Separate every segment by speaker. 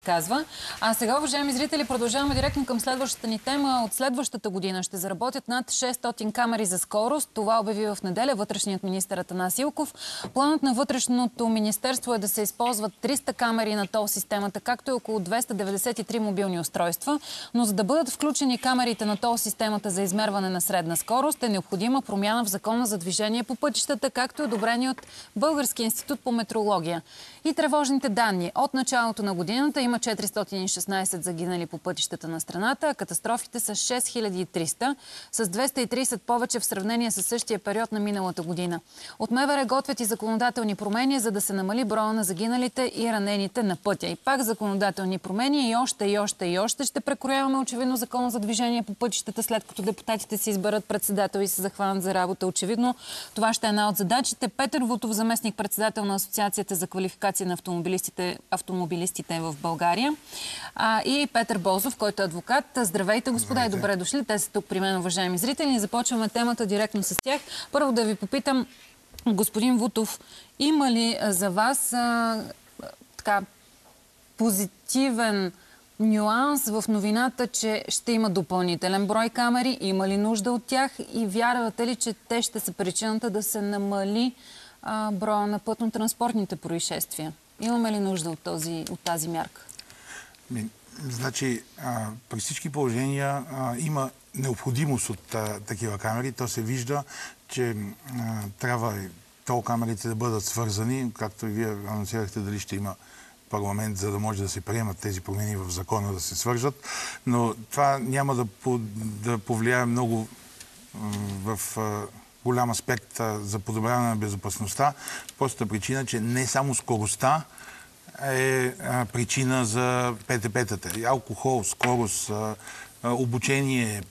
Speaker 1: казва. А сега, уважаеми зрители, продължаваме директно към следващата ни тема. От следващата година ще заработят над 600 камери за скорост. Това обяви в неделя вътрешният министър Атанас Илков. Планът на вътрешното министерство е да се използват 300 камери на тол системата, както и около 293 мобилни устройства. Но за да бъдат включени камерите на тол системата за измерване на средна скорост, е необходима промяна в Закона за движение по пътищата, както и одобрение от Българския институт по метрология. И тревожните данни. От началото на годината има 416 загинали по пътищата на страната, а катастрофите са 6300, с 230 повече в сравнение с същия период на миналата година. От МВР готвят и законодателни промени, за да се намали броя на загиналите и ранените на пътя. И пак законодателни промени и още ще прекрояваме очевидно Закона за движение по пътищата, след като депутатите си изберат председател и се захванат за работа. Очевидно това ще е една от задачите. Петър Вутов, заместник-председател на Асоциацията за квалификация на автомобилистите в България, и Петър Бозов, който е адвокат. Здравейте, господа, и добре дошли. Те са тук при мен, уважаеми зрители. Започваме темата директно с тях. Първо да ви попитам, господин Вутов, има ли за вас позитивен нюанс в новината, че ще има допълнителен брой камери? Има ли нужда от тях? И вярвате ли, че те ще са причината да се намали броя на пътно-транспортните происшествия? Имаме ли нужда от тази мярка?
Speaker 2: Значи, при всички положения има необходимост от такива камери. То се вижда, че трябва тол камерите да бъдат свързани, както и вие анонсирахте дали ще има парламент, за да може да се приемат тези промени в закона, да се свържат. Но това няма да повлияе много в голям аспект за подобряване на безопасността. Простата причина, че не само скоростта е причина за ПТП-тата. Алкохол, скорост, обучение,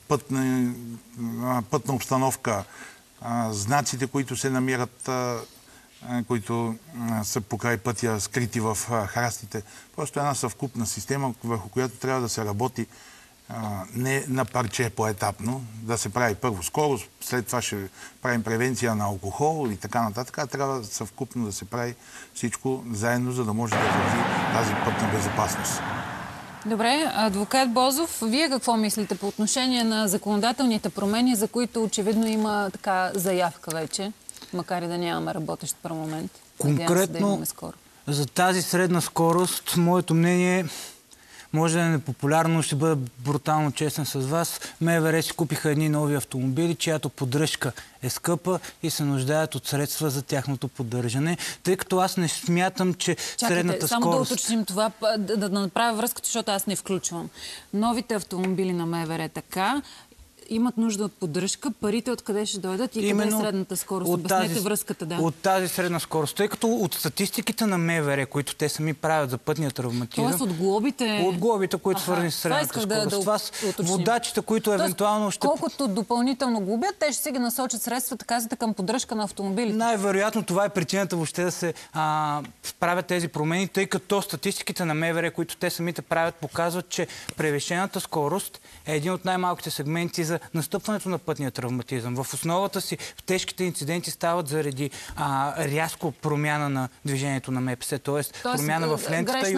Speaker 2: пътна обстановка, знаците, които се намират, които са покрай пътя, скрити в храстите. Просто една съвкупна система, върху която трябва да се работи не на парче поетапно, да се прави първо скорост, след това ще правим превенция на алкохол и така нататък. Трябва съвкупно да се прави всичко заедно, за да може да върви тази пътна безопасност.
Speaker 1: Добре, адвокат Бозов, вие какво мислите по отношение на законодателните промени, за които очевидно има заявка вече, макар и да нямаме работещ парламент?
Speaker 3: Конкретно за тази средна скорост, моето мнение може да е непопулярно, ще бъда брутално честен с вас. МВР си купиха едни нови автомобили, чиято поддръжка е скъпа и се нуждаят от средства за тяхното поддържане. Тъй като аз не смятам, че средната скорост...
Speaker 1: Само да уточним това, да направя връзката, защото аз не включвам. Новите автомобили на МВР имат нужда от поддръжка. Парите откъде ще дойдат и къде е средната скорост? Обяснете връзката, да.
Speaker 3: От тази средна скорост. Тъй като от статистиките на МВР, които те сами правят за пътния травматизъм...
Speaker 1: Тоест от глобите...
Speaker 3: От глобите, които свързани с средната скорост. Това са водачите, които евентуално ще...
Speaker 1: Колкото допълнително глобят, те ще си ги насочат средствата, казвате, към поддръжка на автомобилите.
Speaker 3: Най-вероятно това е причината въобще да се правят тези промени, тъй като статистиките на МВР, които те самите правят, показват, че превишената скорост е един от най-малките сегменти за настъпването на пътния травматизъм. В основата си в тежките инциденти стават заради рязко промяна на движението на МПС, т.е. промяна в лентата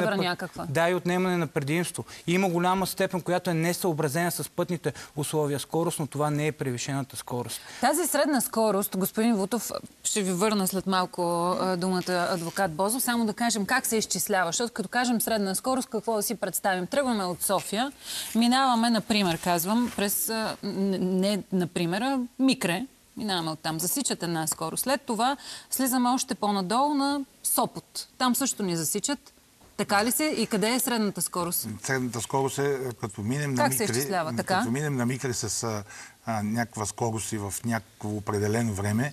Speaker 3: и отнемане на предимство. И има голяма степен, която е несъобразена с пътните условия скорост, но това не е превишената скорост.
Speaker 1: Тази средна скорост, господин Вутов, ще ви върна след малко думата адвокат Бозов, само да кажем как се изчислява, защото като кажем средна скорост, какво да си представим? Тръгваме от София, минаваме, например, казвам, през например, Микре, минаваме оттам, засичат една скорост. След това слизаме още по-надолу на Сопот. Там също ни засичат. Така ли се? И къде е средната скорост?
Speaker 2: Средната скорост е като минем на Микре.
Speaker 1: Как се изчислява? Така?
Speaker 2: Като минем на Микре с някаква скорост и в някакво определено време,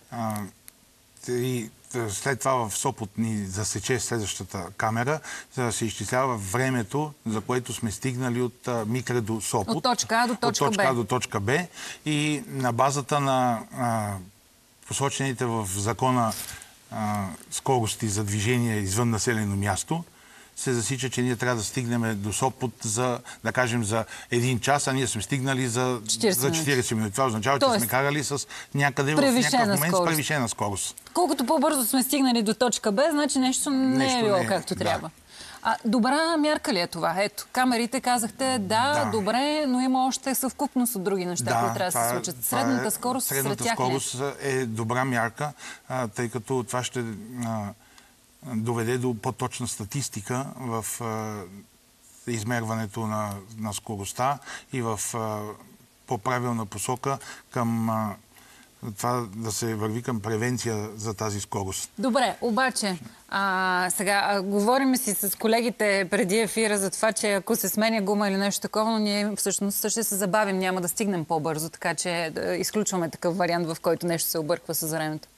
Speaker 2: и след това в Сопот ни засече следващата камера, за да се изчислява времето, за което сме стигнали от Микре до Сопот.
Speaker 1: От точка А до точка Б.
Speaker 2: От точка А до точка Б. И на базата на посочените в закона скорости за движение извън населено място, се засича, че ние трябва да стигнем до Сопот за, да кажем, за 1 час, а ние сме стигнали за 40 минути. Това означава, че сме карали с някъде в някакъв момент с превишена скорост.
Speaker 1: Колкото по-бързо сме стигнали до точка Б, значи нещо не е било както трябва. Добра мярка ли е това? Ето, камерите казахте, да, добре, но има още съвкупност от други неща, които трябва да се случат. Средната скорост сред тях
Speaker 2: скорост е добра мярка, тъй като това ще доведе до по-точна статистика в измерването на скоростта и в по-правилна посока към това да се върви към превенция за тази скорост.
Speaker 1: Добре, обаче, сега говорим си с колегите преди ефира за това, че ако се сменя гума или нещо такова, но ние всъщност ще се забавим, няма да стигнем по-бързо, така че изключваме такъв вариант, в който нещо се обърква с времето.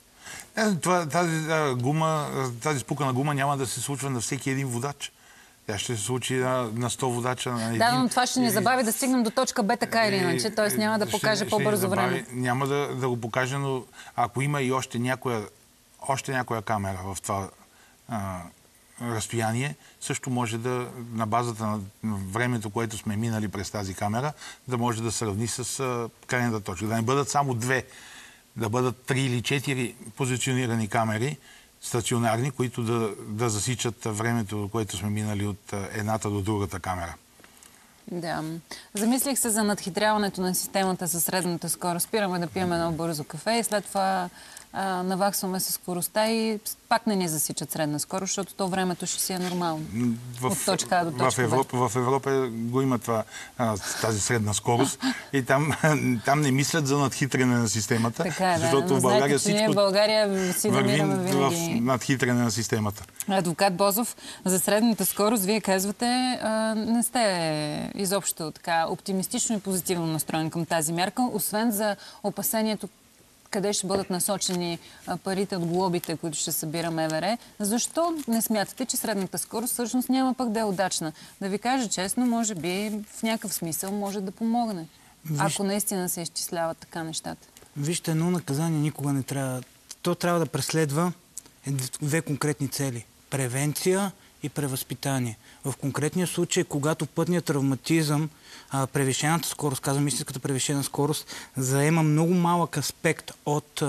Speaker 2: Тази спукана гума няма да се случва на всеки един водач. Тя ще се случи на 100 водача на един.
Speaker 1: Да, но това ще ни забави да стигнем до точка Б, така или иначе. Т.е. няма да покаже по-бързо време.
Speaker 2: Няма да го покаже, но ако има и още някоя камера в това разстояние, също може да, на базата на времето, което сме минали през тази камера, да може да сравни с крайната точка. Да не бъдат само две, да бъдат 3 или 4 позиционирани камери, стационарни, които да засичат времето, което сме минали от едната до другата камера.
Speaker 1: Да. Замислих се за надхитряването на системата със средната скорост. Спираме да пием едно бързо кафе и след това наваксваме със скоростта и пак не ни засичат средна скорост, защото то времето ще си е нормално. От точка А до точка Б.
Speaker 2: В Европа го има тази средна скорост и там не мислят за надхитрене на системата,
Speaker 1: така е,
Speaker 2: защото в България всичко
Speaker 1: ние в България си намираме
Speaker 2: в
Speaker 1: винаги
Speaker 2: надхитрене на системата.
Speaker 1: Адвокат Бозов, за средната скорост вие казвате, не сте изобщо така оптимистично и позитивно настроен към тази мярка, освен за опасението къде ще бъдат насочени парите от глобите, които ще събира МВР. Защо не смятате, че средната скорост всъщност няма пък да е удачна? Да ви кажа честно, може би в някакъв смисъл може да помогне, ако наистина се изчисляват така нещата.
Speaker 3: Вижте, едно наказание никога не трябва. То трябва да преследва две конкретни цели. Превенция и превъзпитание. В конкретния случай, когато пътният травматизъм, превишената скорост, казвам истинската превишена скорост, заема много малък аспект от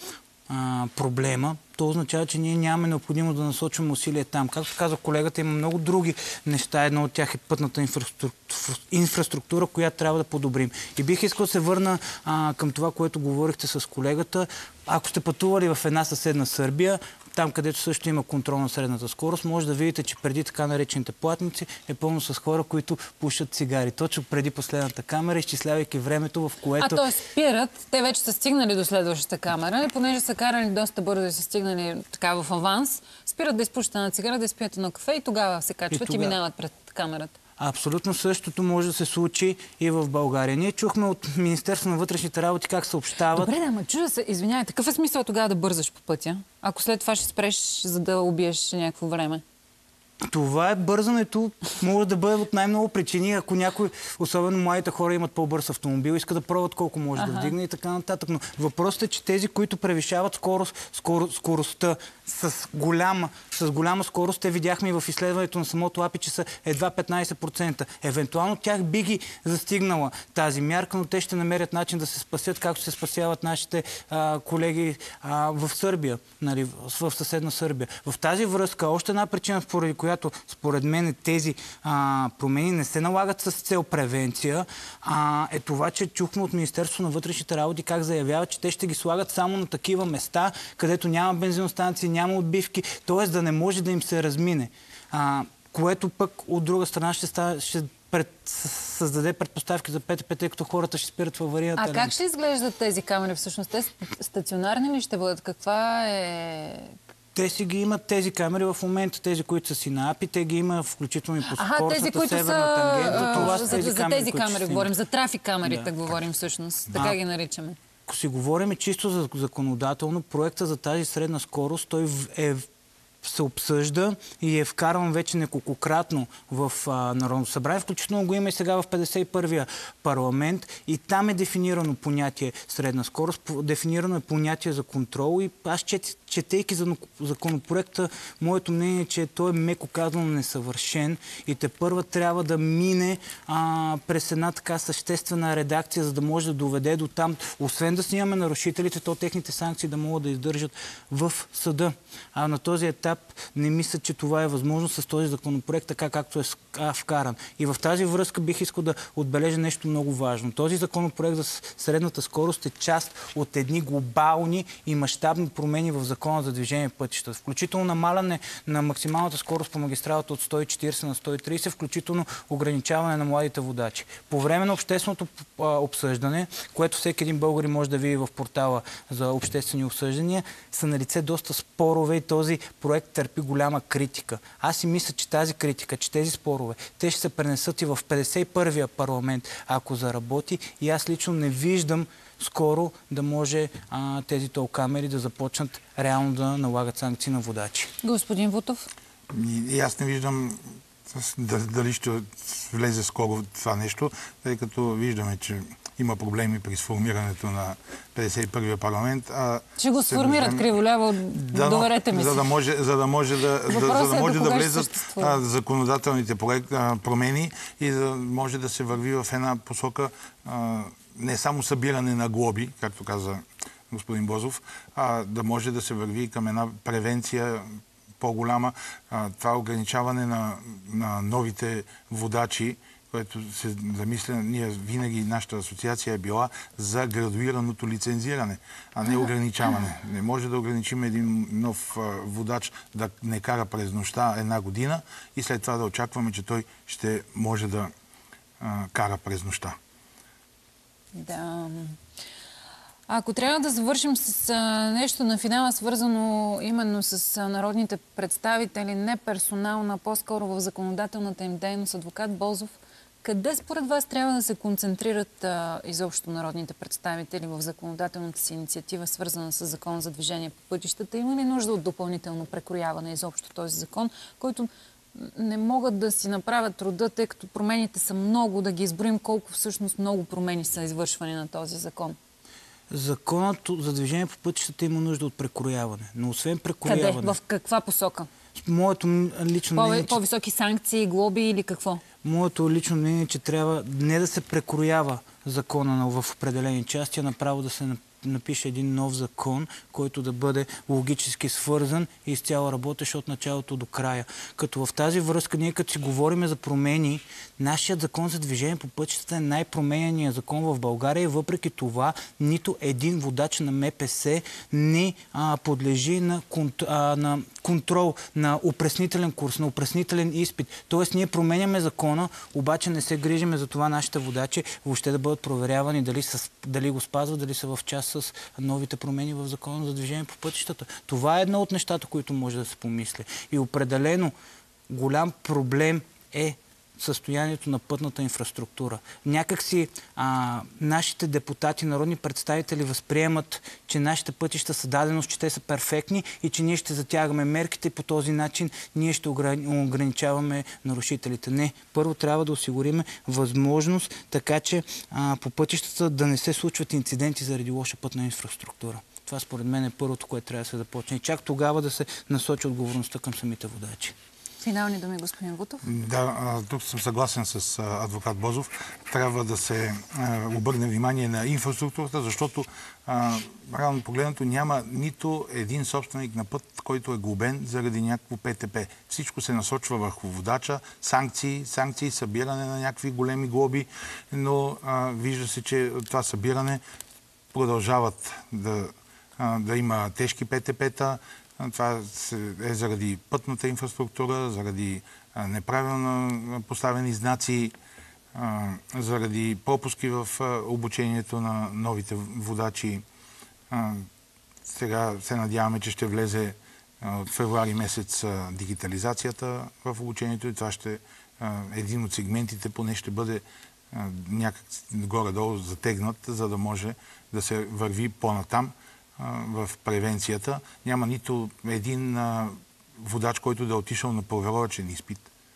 Speaker 3: проблема, то означава, че ние нямаме необходимо да насочваме усилия там. Както каза колегата, има много други неща. Едно от тях е пътната инфраструктура, която трябва да подобрим. И бих искал да се върна към това, което говорихте с колегата. Ако сте пътували в една съседна Сърбия, там, където също има контрол на средната скорост, може да видите, че преди така наречените платници е пълно с хора, които пушат цигари. Точно преди последната камера, изчислявайки времето, в което...
Speaker 1: т.е. спират, те вече са стигнали до следващата камера, и понеже са карали доста бързо и са стигнали така в аванс, спират да изпушат една цигара, да изпият едно кафе и тогава се качват и минават пред камерата.
Speaker 3: Абсолютно същото може да се случи и в България. Ние чухме от Министерство на вътрешните работи как съобщават...
Speaker 1: Добре, ама чудя се, извинявай, какъв е смисъл тогава да бързаш по пътя, ако след това ще спреш, за да убиеш някакво време?
Speaker 3: Това е бързането, може да бъде от най-много причини, ако някой, особено младите хора, имат по-бърз автомобил, иска да пробват колко може да вдигне и така нататък. Но въпросът е, че тези, които превишават скоростта с голяма скорост, те видяхме и в изследването на самото АПИ, че са едва 15%. Евентуално тях би ги застигнала тази мярка, но те ще намерят начин да се спасят, както се спасяват нашите колеги в Сърбия, нали, в съседна Сърбия. В тази връзка, още една причина, поради която според мен тези промени не се налагат с цел превенция, е това, че чухме от Министерството на вътрешните работи как заявяват, че те ще ги слагат само на такива места, където няма бензиностанции, няма отбивки, т.е. да не може да им се размине. Което пък от друга страна ще създаде предпоставки за ПТП, тъй като хората ще спират в аварийната лента.
Speaker 1: Как ще изглеждат тези камери всъщност? Те стационарни ли ще бъдат? Каква е...
Speaker 3: Те си ги имат тези камери в момента, тези, които са си на АПИ, те ги има включително и по скоростната северна тангента. Това са тези
Speaker 1: за
Speaker 3: камери,
Speaker 1: тези камери говорим, за трафик камерите говорим всъщност. Така ги наричаме.
Speaker 3: Ако си говорим чисто за законодателно, проекта за тази средна скорост, той се обсъжда и е вкарван вече неколкократно в Народното събрание. Включително го има и сега в 51-я парламент и там е дефинирано понятие средна скорост, дефинирано е понятие за контрол и аз четейки за законопроекта, моето мнение е, че той е меко казано несъвършен и тепърва трябва да мине през една така съществена редакция, за да може да доведе до там, освен да снимаме нарушителите, то техните санкции да могат да издържат в съда. На този етап етап не мисля, че това е възможно с този законопроект, така както е вкаран. И в тази връзка бих искал да отбележа нещо много важно. Този законопроект за средната скорост е част от едни глобални и мащабни промени в Закона за движение по пътищата. Включително намаляне на максималната скорост по магистралата от 140 на 130, включително ограничаване на младите водачи. По време на общественото обсъждане, което всеки един българин може да види в портала за обществени обсъждания, са налице доста спорове и този проект търпи голяма критика. Аз си мисля, че тази критика, че тези спорове, те ще се пренесат и в 51-я парламент, ако заработи, и аз лично не виждам скоро да може тези тол камери да започнат реално да налагат санкции на водачи.
Speaker 1: Господин Вутов?
Speaker 2: И аз не виждам дали ще влезе скоро това нещо, тъй като виждаме, че има проблеми при сформирането на 51-я парламент.
Speaker 1: Ще го сформират криволяво, доверете ми се.
Speaker 2: За да може да влезат законодателните промени и да може да се върви в една посока не само събиране на глоби, както каза господин Бозов, а да може да се върви към една превенция по-голяма. Това ограничаване на новите водачи, което се замисля, ние винаги, нашата асоциация е била за градуираното лицензиране, а не ограничаване. Не може да ограничим един нов водач да не кара през нощта една година и след това да очакваме, че той ще може да кара през нощта.
Speaker 1: Да. Ако трябва да завършим с нещо на финала, свързано именно с народните представители, не персонално, по-скоро в законодателната им дейност, адвокат Бозов, къде според вас трябва да се концентрират изобщо народните представители в законодателната си инициатива, свързана с Закон за движение по пътищата? Има ли нужда от допълнително прекрояване изобщо този закон, който не могат да си направят труда, тъй като промените са много, да ги изброим колко всъщност много промени са извършвани на този закон?
Speaker 3: Законът за движение по пътищата има нужда от прекрояване. Но освен прекрояване...
Speaker 1: Къде? В каква посока?
Speaker 3: Моето лично мнение...
Speaker 1: По-високи санкции, глоби или какво?
Speaker 3: Моето лично мнение е, че трябва не да се прекроява закона в определени части, а направо да се напише един нов закон, който да бъде логически свързан и изцяло работещ от началото до края. Като в тази връзка, ние като си говорим за промени, нашият закон за движение по пътищата е най-промененият закон в България и въпреки това нито един водач на МПС не подлежи на контрол, на опреснителен курс, на опреснителен изпит. Тоест ние променяме закона, обаче не се грижиме за това нашите водачи въобще да бъдат проверявани дали го спазват, дали са в час с новите промени в закона за движение по пътищата. Това е едно от нещата, които може да се помисли. И определено голям проблем е състоянието на пътната инфраструктура. Някак си нашите депутати, народни представители възприемат, че нашите пътища са даденост, че те са перфектни и че ние ще затягаме мерките и по този начин ние ще ограничаваме нарушителите. Не. Първо трябва да осигурим възможност, така че по пътищата да не се случват инциденти заради лоша пътна инфраструктура. Това според мен е първото, което трябва да се започне. И чак тогава да се насочи отговорността към самите водачи.
Speaker 1: Финални думи, господин Вутов.
Speaker 2: Да, тук съм съгласен с адвокат Бозов. Трябва да се обърне внимание на инфраструктурата, защото реално погледнато няма нито един собственик на път, който е глобен заради някакво ПТП. Всичко се насочва върху водача, санкции, събиране на някакви големи глоби, но вижда се, че това събиране продължават да има тежки ПТП-та. Това е заради пътната инфраструктура, заради неправилно поставени знаци, заради пропуски в обучението на новите водачи. Сега се надяваме, че ще влезе от февруари месец дигитализацията в обучението и това ще един от сегментите поне ще бъде някак горе-долу затегнат, за да може да се върви по-натам в превенцията. Няма нито един водач, който да е отишъл на проверовачен изпит.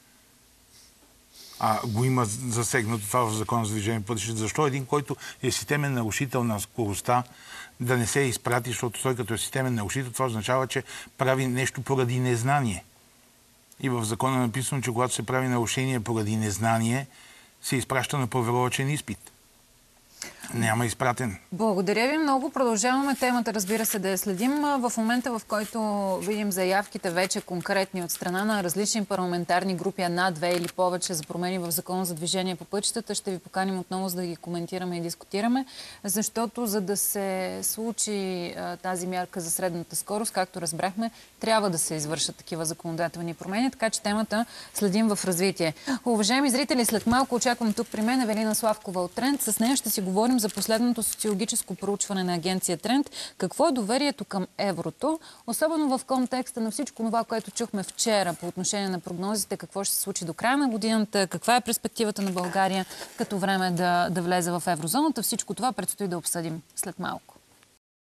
Speaker 2: Го има засегнато това в Закона за движение по пътищата. Защо един, който е системен нарушител на скоростта, да не се изпрати, защото той като е системен нарушител, това означава, че прави нещо поради незнание. И в Закона е написано, че когато се прави нарушение поради незнание, се изпраща на проверовачен изпит. Няма изпратен.
Speaker 1: Благодаря ви много. Продължаваме темата, разбира се, да я следим. В момента, в който видим заявките вече конкретни от страна на различни парламентарни групи, една, две или повече за промени в Закона за движение по пътищата, ще ви поканим отново, за да ги коментираме и дискутираме, защото за да се случи тази мярка за средната скорост, както разбрахме, трябва да се извършат такива законодателни промени, така че темата следим в развитие. Уважаеми зрители, след малко очаквам тук при мен Евелина Славкова от Тренд. С нея ще си говорим за последното социологическо проучване на агенция Тренд. Какво е доверието към еврото, особено в контекста на всичко това, което чухме вчера по отношение на прогнозите, какво ще се случи до края на годината, каква е перспективата на България като време да влезе в еврозоната. Всичко това предстои да обсъдим след малко.